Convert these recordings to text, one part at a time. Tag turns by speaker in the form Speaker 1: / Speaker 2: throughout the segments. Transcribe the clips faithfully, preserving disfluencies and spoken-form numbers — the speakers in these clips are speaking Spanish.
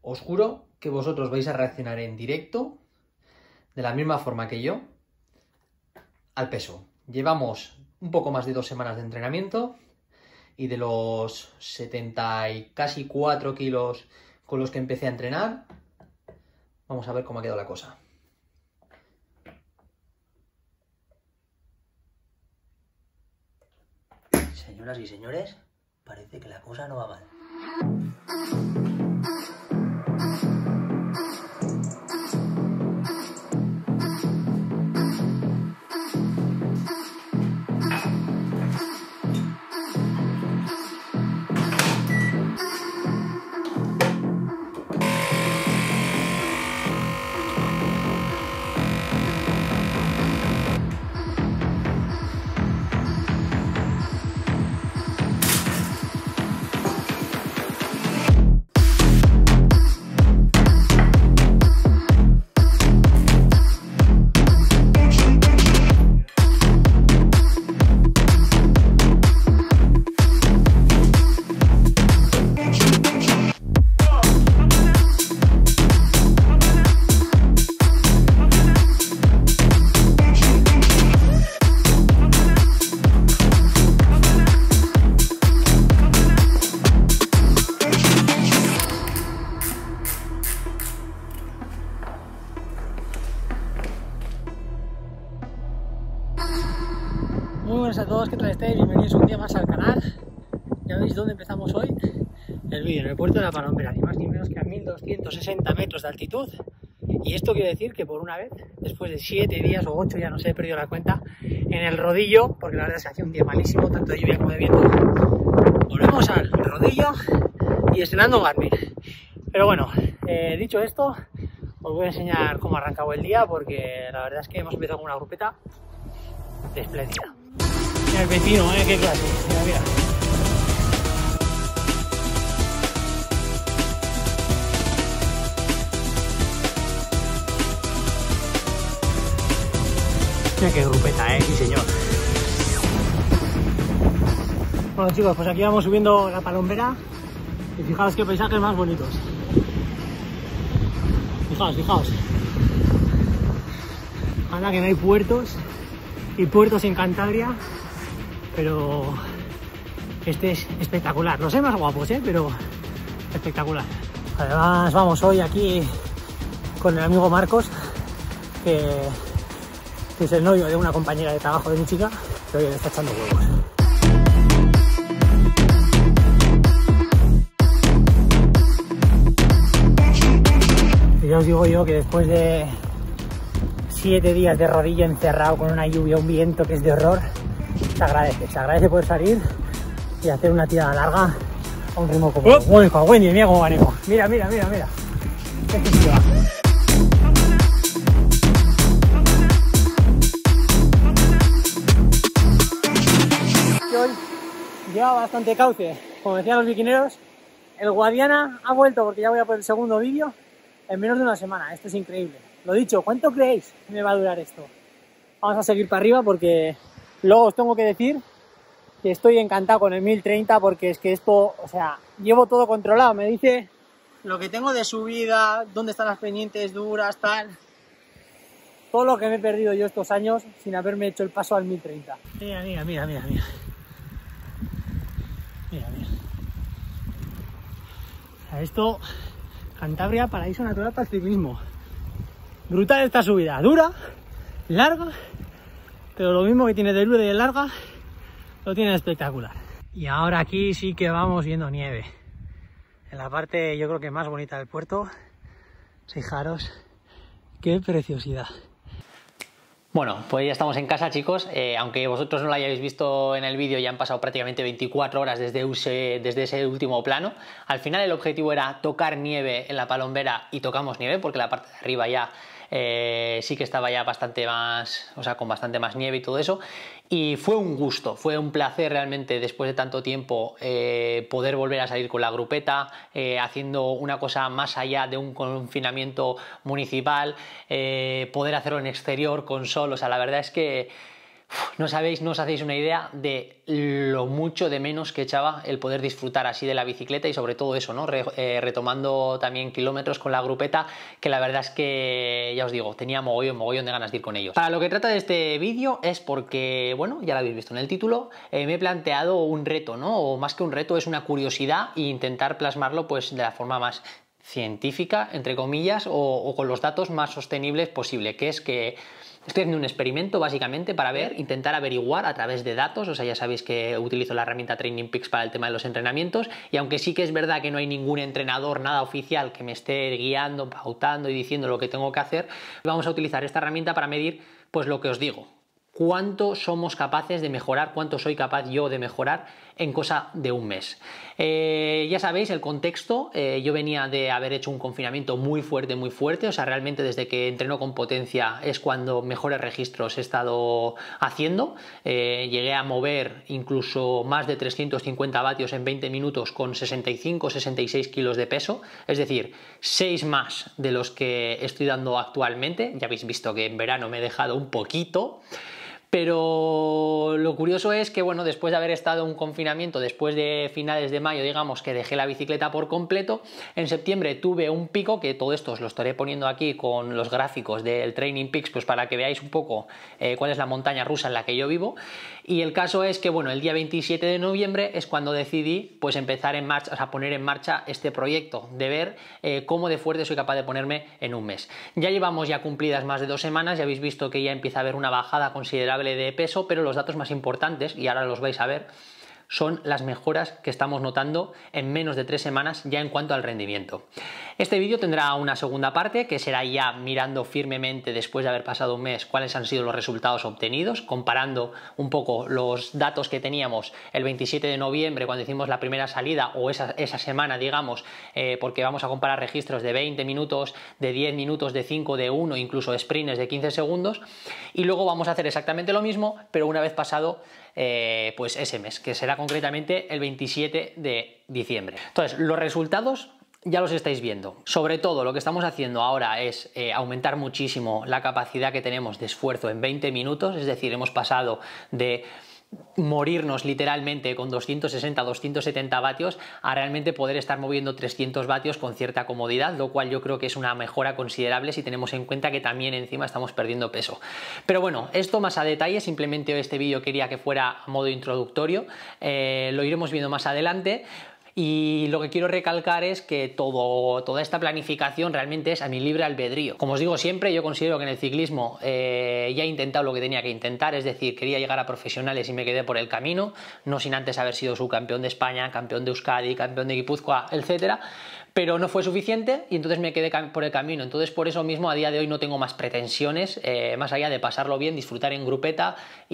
Speaker 1: os juro que vosotros vais a reaccionar en directo, de la misma forma que yo, al peso. Llevamos un poco más de dos semanas de entrenamiento y de los setenta y casi cuatro kilos con los que empecé a entrenar, vamos a ver cómo ha quedado la cosa. Señoras y señores, parece que la cosa no va mal.
Speaker 2: Muy buenas a todos, ¿qué tal estáis? Bienvenidos un día más al canal. Ya veis dónde empezamos hoy el vídeo, en el puerto de La Palombera, ni más ni menos que a mil doscientos sesenta metros de altitud. Y esto quiere decir que por una vez, después de siete días o ocho, ya no sé, he perdido la cuenta, en el Rodillo, porque la verdad es que hacía un día malísimo, tanto de lluvia como de viento, volvemos al Rodillo y estrenando Garmin. Pero bueno, eh, dicho esto, os voy a enseñar cómo ha arrancado el día, porque la verdad es que hemos empezado con una grupeta espléndida. Mira el vecino, eh, qué clase. Mira, mira. Mira qué grupeta, eh, sí señor. Bueno chicos, pues aquí vamos subiendo La Palombera y fijaos qué paisajes más bonitos. Fijaos, fijaos. Anda que no hay puertos y puertos en Cantabria, pero este es espectacular. Los hay más guapos, ¿eh? Pero espectacular. Además vamos hoy aquí con el amigo Marcos, que, que es el novio de una compañera de trabajo de mi chica, que hoy le está echando huevos. Y ya os digo yo que después de siete días de rodillo encerrado con una lluvia, un viento que es de horror, se agradece, se agradece poder salir y hacer una tirada larga a un ritmo como... ¡Uy, oh, Wendy, mira cómo manejo! Mira, mira, mira, mira. Este tío va. Y hoy lleva bastante cauce. Como decían los biquineros, el Guadiana ha vuelto, porque ya voy a por el segundo vídeo en menos de una semana. Esto es increíble. Lo dicho, ¿cuánto creéis que me va a durar esto? Vamos a seguir para arriba, porque luego os tengo que decir que estoy encantado con el mil treinta, porque es que esto, o sea, llevo todo controlado. Me dice lo que tengo de subida, dónde están las pendientes duras, tal. Todo lo que me he perdido yo estos años sin haberme hecho el paso al mil treinta. Mira, mira, mira, mira, mira. Mira, mira. O sea, esto, Cantabria, paraíso natural para el ciclismo. Brutal esta subida, dura, larga, pero lo mismo que tiene de dura y de larga, lo tiene espectacular. Y ahora aquí sí que vamos viendo nieve, en la parte yo creo que más bonita del puerto. Fijaros qué preciosidad.
Speaker 1: Bueno, pues ya estamos en casa, chicos. Eh, aunque vosotros no lo hayáis visto en el vídeo, ya han pasado prácticamente veinticuatro horas desde ese, desde ese último plano. Al final el objetivo era tocar nieve en La Palombera y tocamos nieve, porque la parte de arriba ya eh, sí que estaba ya bastante más, o sea, con bastante más nieve y todo eso. Y fue un gusto, fue un placer realmente, después de tanto tiempo, eh, poder volver a salir con la grupeta, eh, haciendo una cosa más allá de un confinamiento municipal, eh, poder hacerlo en exterior con sol. O sea, la verdad es que No sabéis, no os hacéis una idea de lo mucho de menos que echaba el poder disfrutar así de la bicicleta y sobre todo eso, ¿no? Re, eh, retomando también kilómetros con la grupeta, que la verdad es que, ya os digo, tenía mogollón, mogollón de ganas de ir con ellos. Para lo que trata de este vídeo es porque, bueno, ya lo habéis visto en el título, eh, me he planteado un reto, ¿no? O más que un reto, es una curiosidad e intentar plasmarlo pues de la forma más científica, entre comillas, o, o con los datos más sostenibles posible, que es que estoy haciendo un experimento básicamente para ver, intentar averiguar a través de datos, o sea, ya sabéis que utilizo la herramienta Training Peaks para el tema de los entrenamientos, y aunque sí que es verdad que no hay ningún entrenador, nada oficial que me esté guiando, pautando y diciendo lo que tengo que hacer, vamos a utilizar esta herramienta para medir pues lo que os digo. Cuánto somos capaces de mejorar, cuánto soy capaz yo de mejorar en cosa de un mes. Eh, ya sabéis el contexto, eh, yo venía de haber hecho un confinamiento muy fuerte, muy fuerte, o sea, realmente desde que entreno con potencia es cuando mejores registros he estado haciendo. Eh, llegué a mover incluso más de trescientos cincuenta vatios en veinte minutos con sesenta y cinco sesenta y seis kilos de peso, es decir, seis más de los que estoy dando actualmente. Ya habéis visto que en verano me he dejado un poquito. Pero lo curioso es que, bueno, después de haber estado en un confinamiento, después de finales de mayo, digamos que dejé la bicicleta por completo, en septiembre tuve un pico, que todo esto os lo estaré poniendo aquí con los gráficos del Training Peaks, pues para que veáis un poco eh, cuál es la montaña rusa en la que yo vivo. Y el caso es que, bueno, el día veintisiete de noviembre es cuando decidí pues empezar en marcha, o sea, poner en marcha este proyecto, de ver eh, cómo de fuerte soy capaz de ponerme en un mes. Ya llevamos ya cumplidas más de dos semanas, ya habéis visto que ya empieza a haber una bajada considerable de peso, pero los datos más importantes, y ahora los vais a ver, son las mejoras que estamos notando en menos de tres semanas ya en cuanto al rendimiento. Este vídeo tendrá una segunda parte que será ya mirando firmemente después de haber pasado un mes cuáles han sido los resultados obtenidos, comparando un poco los datos que teníamos el veintisiete de noviembre cuando hicimos la primera salida o esa, esa semana, digamos, eh, porque vamos a comparar registros de veinte minutos, de diez minutos, de cinco, de uno, incluso sprints de quince segundos, y luego vamos a hacer exactamente lo mismo, pero una vez pasado eh, pues ese mes, que será concretamente el veintisiete de diciembre. Entonces, los resultados ya los estáis viendo. Sobre todo lo que estamos haciendo ahora es eh, aumentar muchísimo la capacidad que tenemos de esfuerzo en veinte minutos, es decir, hemos pasado de morirnos literalmente con doscientos sesenta doscientos setenta vatios a realmente poder estar moviendo trescientos vatios con cierta comodidad, lo cual yo creo que es una mejora considerable si tenemos en cuenta que también encima estamos perdiendo peso. Pero bueno, esto más a detalle, simplemente este vídeo quería que fuera a modo introductorio, eh, lo iremos viendo más adelante. Y lo que quiero recalcar es que todo, toda esta planificación realmente es a mi libre albedrío. Como os digo siempre, yo considero que en el ciclismo eh, ya he intentado lo que tenía que intentar, es decir, quería llegar a profesionales y me quedé por el camino, no sin antes haber sido subcampeón de España, campeón de Euskadi, campeón de Guipúzcoa, etcétera. Pero no fue suficiente y entonces me quedé por el camino. Entonces por eso mismo a día de hoy no tengo más pretensiones, eh, más allá de pasarlo bien, disfrutar en grupeta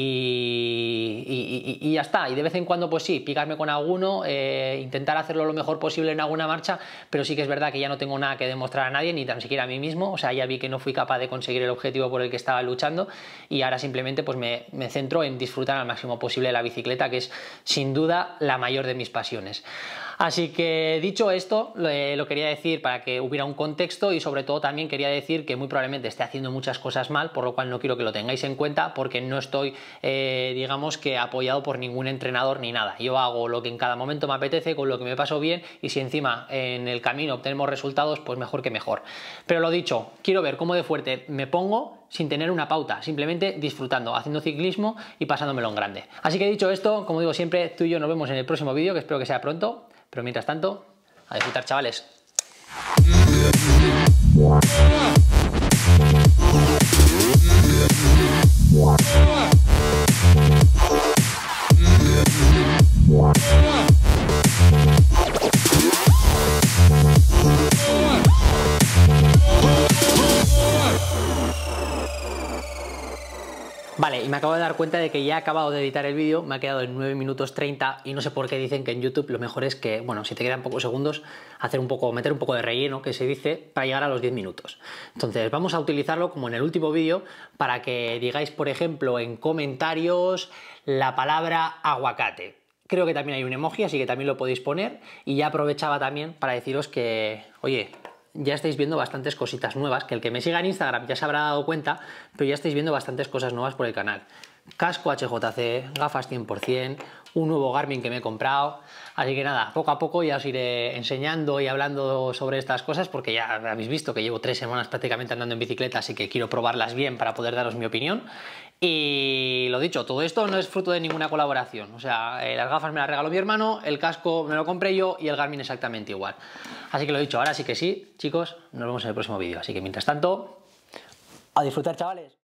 Speaker 1: y, y, y, y ya está. Y de vez en cuando pues sí, picarme con alguno, eh, intentar hacerlo lo mejor posible en alguna marcha, pero sí que es verdad que ya no tengo nada que demostrar a nadie, ni tan siquiera a mí mismo. O sea, ya vi que no fui capaz de conseguir el objetivo por el que estaba luchando y ahora simplemente pues me, me centro en disfrutar al máximo posible la bicicleta, que es sin duda la mayor de mis pasiones. Así que dicho esto, eh, lo quería decir para que hubiera un contexto y sobre todo también quería decir que muy probablemente esté haciendo muchas cosas mal, por lo cual no quiero que lo tengáis en cuenta porque no estoy, eh, digamos que apoyado por ningún entrenador ni nada. Yo hago lo que en cada momento me apetece, con lo que me paso bien y si encima en el camino obtenemos resultados, pues mejor que mejor. Pero lo dicho, quiero ver cómo de fuerte me pongo sin tener una pauta, simplemente disfrutando, haciendo ciclismo y pasándomelo en grande. Así que dicho esto, como digo siempre, tú y yo nos vemos en el próximo vídeo, que espero que sea pronto. Pero mientras tanto, a disfrutar, chavales. Vale, y me acabo de dar cuenta de que ya he acabado de editar el vídeo, me ha quedado en nueve minutos treinta y no sé por qué dicen que en YouTube lo mejor es que, bueno, si te quedan pocos segundos, hacer un poco, meter un poco de relleno, que se dice, para llegar a los diez minutos. Entonces vamos a utilizarlo como en el último vídeo para que digáis, por ejemplo, en comentarios la palabra aguacate. Creo que también hay un emoji, así que también lo podéis poner y ya aprovechaba también para deciros que, oye, ya estáis viendo bastantes cositas nuevas, que el que me siga en Instagram ya se habrá dado cuenta, pero ya estáis viendo bastantes cosas nuevas por el canal. casco H J C, gafas cien por cien, un nuevo Garmin que me he comprado. Así que nada, poco a poco ya os iré enseñando y hablando sobre estas cosas, porque ya habéis visto que llevo tres semanas prácticamente andando en bicicleta, así que quiero probarlas bien para poder daros mi opinión. Y lo dicho, todo esto no es fruto de ninguna colaboración, o sea, eh, las gafas me las regaló mi hermano, el casco me lo compré yo y el Garmin exactamente igual. Así que lo dicho, ahora sí que sí, chicos, nos vemos en el próximo vídeo. Así que mientras tanto, a disfrutar, chavales.